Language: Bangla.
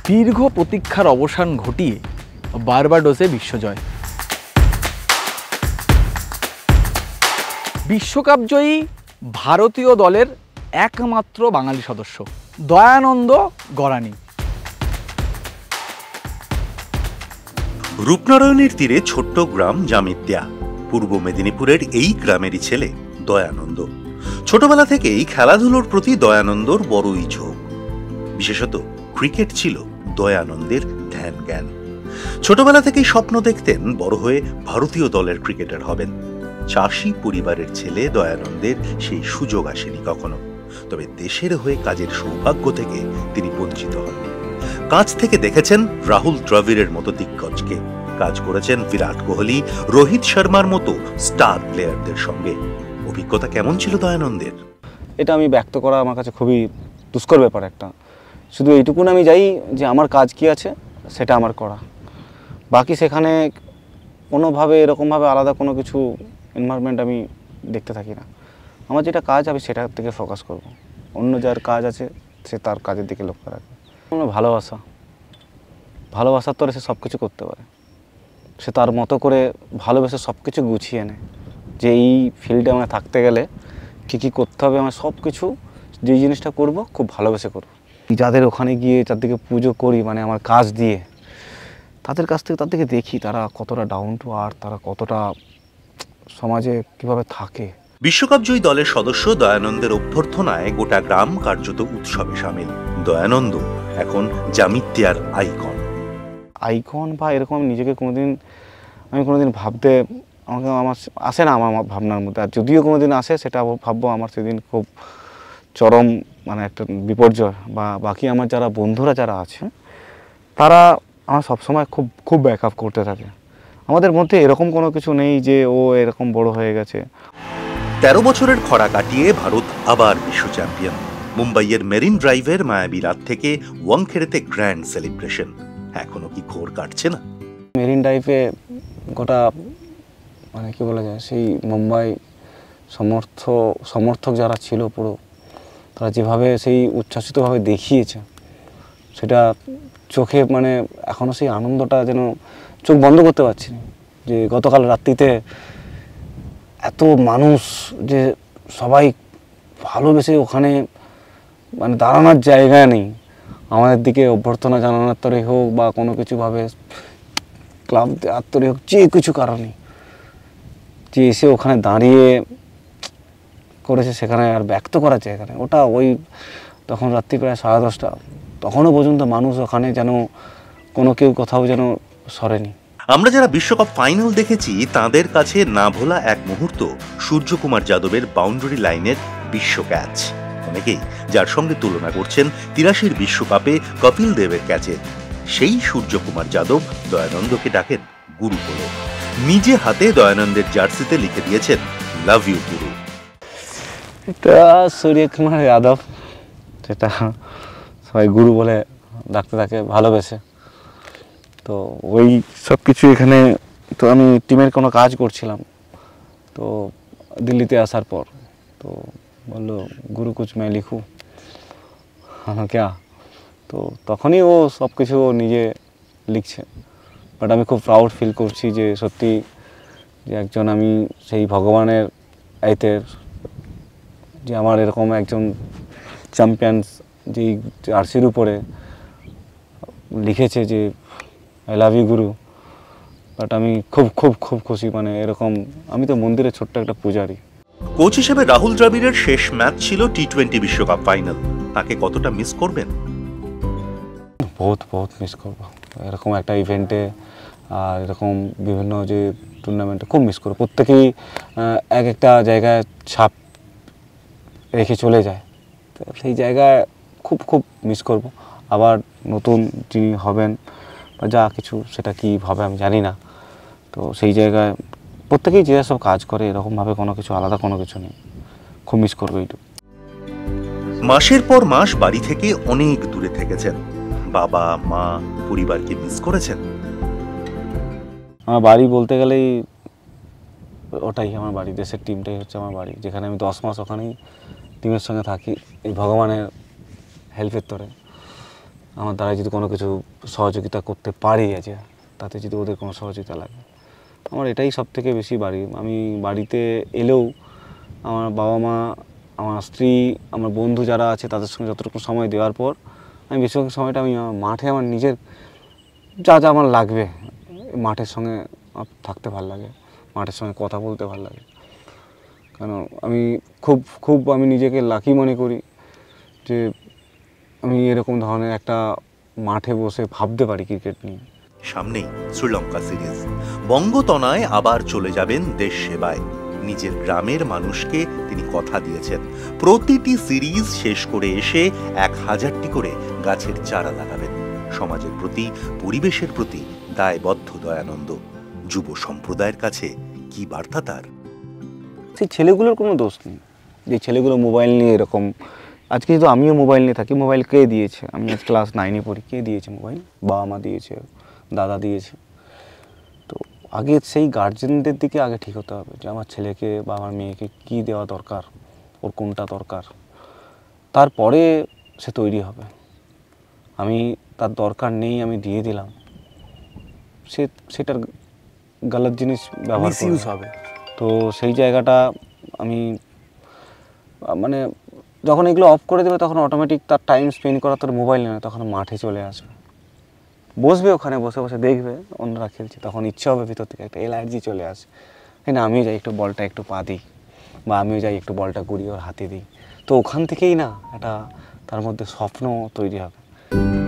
দীর্ঘ প্রতীক্ষার অবসান ঘটিয়ে বার্বাডোসে বিশ্বজয়। বিশ্বকাপজয়ী ভারতীয় দলের একমাত্র বাঙালি সদস্য দয়ানন্দ গড়ানি। রূপনারায়ণের তীরে ছোট্ট গ্রাম জামিত্যা, পূর্ব মেদিনীপুরের এই গ্রামেরই ছেলে দয়ানন্দ। ছোটবেলা থেকেই খেলাধুলোর প্রতি দয়ানন্দর বড়ই ঝোঁক। বিশেষত ক্রিকেট ছিল দয়ানন্দের ধ্যান জ্ঞান। ছোটবেলা থেকেই স্বপ্ন দেখতেন বড় হয়ে ভারতীয় দলের ক্রিকেটার হবেন। চাষি পরিবারের ছেলে দয়ানন্দের সেই সুযোগ আসেনি কখনো। তবে দেশের হয়ে কাজের সৌভাগ্য থেকে তিনি বঞ্চিত হননি। কাছ থেকে দেখেছেন রাহুল দ্রাবিড়ের মতো দিগ্গজকে, কাজ করেছেন বিরাট কোহলি, রোহিত শর্মার মতো স্টার প্লেয়ারদের সঙ্গে। অভিজ্ঞতা কেমন ছিল দয়ানন্দের? এটা আমি ব্যক্ত করা আমার কাছে খুবই দুষ্কর ব্যাপার একটা। শুধু এইটুকুন আমি যাই যে আমার কাজ কি আছে সেটা আমার করা, বাকি সেখানে কোনোভাবে এরকমভাবে আলাদা কোনো কিছু এনভায়রনমেন্ট আমি দেখতে থাকি না। আমার যেটা কাজ আমি সেটার দিকে ফোকাস করব, অন্য যার কাজ আছে সে তার কাজের দিকে লক্ষ্য রাখবে। ভালোবাসার তরে সে সব কিছু করতে পারে, সে তার মতো করে ভালোবেসে সব কিছু গুছিয়ে নেয় যে এই ফিল্ডে আমরা থাকতে গেলে কী কী করতে হবে, আমার সব কিছু যেই জিনিসটা করব খুব ভালোবেসে করব। যাদের ওখানে গিয়ে চারদিকে পুজো করি মানে আমার কাজ দিয়ে, তাদের কাছ থেকে তাদেরকে দেখি তারা কতটা ডাউন টু আর্থ, তারা কতটা সমাজে কিভাবে থাকে। বিশ্বকাপজয়ী দলের সদস্য দয়ানন্দের অভ্যর্থনায় গোটা গ্রাম কার্যত উৎসবে সামিল। দয়ানন্দ এখন জামিত্যার আইকন বা এরকম নিজেকে আমি কোনোদিন ভাবতে আমার আসে না আমার ভাবনার মধ্যে। আর যদিও কোনোদিন আসে সেটা ভাববো আমার সেদিন খুব চরম মানে একটা বিপর্যয়। বা বাকি আমার যারা বন্ধুরা যারা আছে তারা আমার সবসময় খুব খুব ব্যাকআপ করতে থাকে। আমাদের মধ্যে এরকম কোনো কিছু নেই যে ও এরকম বড় হয়ে গেছে। 13 বছরের খরা কাটিয়ে ভারত আবার বিশ্ব চ্যাম্পিয়ন। মুম্বাইয়ের মেরিন ড্রাইভের মায়াবী রাত থেকে ওয়াংখেড়েতে গ্র্যান্ড সেলিব্রেশন। এখনো কি ঘোর কাটছে না? মেরিন ড্রাইভে গোটা মানে কি বলা যায়, সেই মুম্বাই সমর্থক যারা ছিল পুরো, তারা যেভাবে সেই উচ্ছ্বাসিতভাবে দেখিয়েছে সেটা চোখে মানে এখনও সেই আনন্দটা যেন চোখ বন্ধ করতে পারছি না। যে গতকাল রাত্রিতে এত মানুষ, যে সবাই ভালোবেসে ওখানে মানে দাঁড়ানোর জায়গা নেই, আমাদের দিকে অভ্যর্থনা জানানোর তরে হোক বা কোনো কিছুভাবে ক্লাব দেওয়ার তরে হোক, যে কিছু কারণে যে এসে ওখানে দাঁড়িয়ে করেছে সেখানে আর ব্যক্ত করার জায়গা নেই। ওটা ওই তখন রাত্রি প্রায় 10:30, তখনও পর্যন্ত মানুষ ওখানে যেন কোনো কেউ কোথাও যেন সরেনি। আমরা যারা বিশ্বকাপ ফাইনাল দেখেছি তাদের কাছে না ভোলা এক মুহূর্ত সূর্যকুমার যাদবের বাউন্ডারি লাইনের বিশ্ব ক্যাচ। অনেকেই যার সঙ্গে তুলনা করছেন 83 বিশ্বকাপে কপিল দেবের ক্যাচের। সেই সূর্যকুমার যাদব দয়ানন্দকে ডাকেন গুরু বলে। নিজে হাতে দয়ানন্দের জার্সিতে লিখে দিয়েছেন লাভ ইউ গুরু। এটা সূর্যকুমার যাদব, সেটা সবাই গুরু বলে ডাকতে থাকে ভালোবেসে। তো ওই সব কিছু এখানে তো আমি টিমের কোনো কাজ করছিলাম, তো দিল্লিতে আসার পর তো বললো গুরু কুছ मैं লিখুঁ ক্যা, তো তখনই ও সব কিছু নিজে লিখছে। বাট আমি খুব প্রাউড ফিল করছি যে সত্যি যে একজন আমি সেই ভগবানের আইতের যে আমার এরকম একজন চ্যাম্পিয়ন্স যেই জার্সির উপরে লিখেছে যে I love you guru. But আমি খুব খুব খুব খুশি, মানে এরকম আমি তো মন্দিরে ছোট্ট একটা পূজারি। কোচ হিসেবে রাহুল দ্রাবিড়ের শেষ ম্যাচ ছিল টি20 বিশ্বকাপ ফাইনাল। তাকে কতটা মিস করবেন? বহুত মিস করবো এরকম একটা ইভেন্টে, আর এরকম বিভিন্ন যে টুর্নামেন্টে খুব মিস করবো। প্রত্যেকেই এক একটা জায়গায় ছাপ রেখে চলে যায়, তো সেই জায়গায় খুব খুব মিস করব। আবার নতুন যিনি হবেন বা যা কিছু সেটা কী হবে আমি জানি না, তো সেই জায়গায় প্রত্যেকেই যে সব কাজ করে এরকমভাবে কোনো কিছু আলাদা কোনো কিছু নেই, খুব মিস করবো এইটুকু। মাসের পর মাস বাড়ি থেকে অনেক দূরে থেকেছেন। বাবা মা পরিবারকে মিস করেছেন? আমার বাড়ি বলতে গেলেই ওটাই আমার বাড়ি, দেশের টিমটাই হচ্ছে আমার বাড়ি, যেখানে আমি 10 মাস ওখানেই টিমের সঙ্গে থাকি এই ভগবানের হেল্পের তরে। আমার দ্বারা যদি কোনো কিছু সহযোগিতা করতে পারি আছে, তাতে যদি ওদের কোনো সহযোগিতা লাগে, আমার এটাই সব থেকে বেশি বাড়ি। আমি বাড়িতে এলেও আমার বাবা মা, আমার স্ত্রী, আমার বন্ধু যারা আছে তাদের সঙ্গে যতটুকু সময় দেওয়ার পর আমি বেশিরভাগ সময়টা আমি মাঠে আমার নিজের যা যা আমার লাগবে, মাঠের সঙ্গে থাকতে ভালো লাগে, মাঠের সঙ্গে কথা বলতে ভালো লাগে। কেন আমি খুব আমি নিজেকে লাকি মনে করি যে আমি এরকম ধরনের একটা মাঠে বসে ভাবতে পারি ক্রিকেট নিয়ে। সামনেই শ্রীলঙ্কা সিরিজ। বঙ্গতনয় আবার চলে যাবেন দেশ সেবায়। নিজের গ্রামের মানুষকে তিনি কথা দিয়েছেন, প্রতিটি সিরিজ শেষ করে এসে 1000টি করে গাছের চারা লাগাবেন। সমাজের প্রতি, পরিবেশের প্রতি দায়বদ্ধ দয়ানন্দ। যুব সম্প্রদায়ের কাছে কি বার্তা তার? সেই ছেলেগুলোর কোনো দোষ নেই যে ছেলেগুলো মোবাইল নিয়ে এরকম। আজকে তো আমিও মোবাইল নিয়ে থাকি। মোবাইল কে দিয়েছে? আমি আজ ক্লাস 9-এ পড়ি, কে দিয়েছে মোবাইল? বাবা মা দিয়েছে, দাদা দিয়েছে। তো আগে সেই গার্জেনদের দিকে আগে ঠিক হতে হবে যে আমার ছেলেকে বা আমার মেয়েকে কী দেওয়া দরকার, ওর কোনটা দরকার, তারপরে সে তৈরি হবে। আমি তার দরকার নেই আমি দিয়ে দিলাম, সেটার গালাত জিনিস ব্যবহার মিসইউজ হবে। তো সেই জায়গাটা আমি মানে যখন এগুলো অফ করে দেবে তখন অটোমেটিক তার টাইম স্পেন্ড করা তোর মোবাইল নেয়, তখন মাঠে চলে আসবে, বসবে ওখানে, বসে বসে দেখবে অন্যরা খেলছে, তখন ইচ্ছা হবে ভিতর থেকে, একটা এলার্জি চলে আসে, না আমিও যাই একটু বলটা একটু পা দিই, বা আমিও যাই একটু বলটা ঘুরিয়ে ওর হাতে দিই। তো ওখান থেকেই না একটা তার মধ্যে স্বপ্ন তৈরি হবে।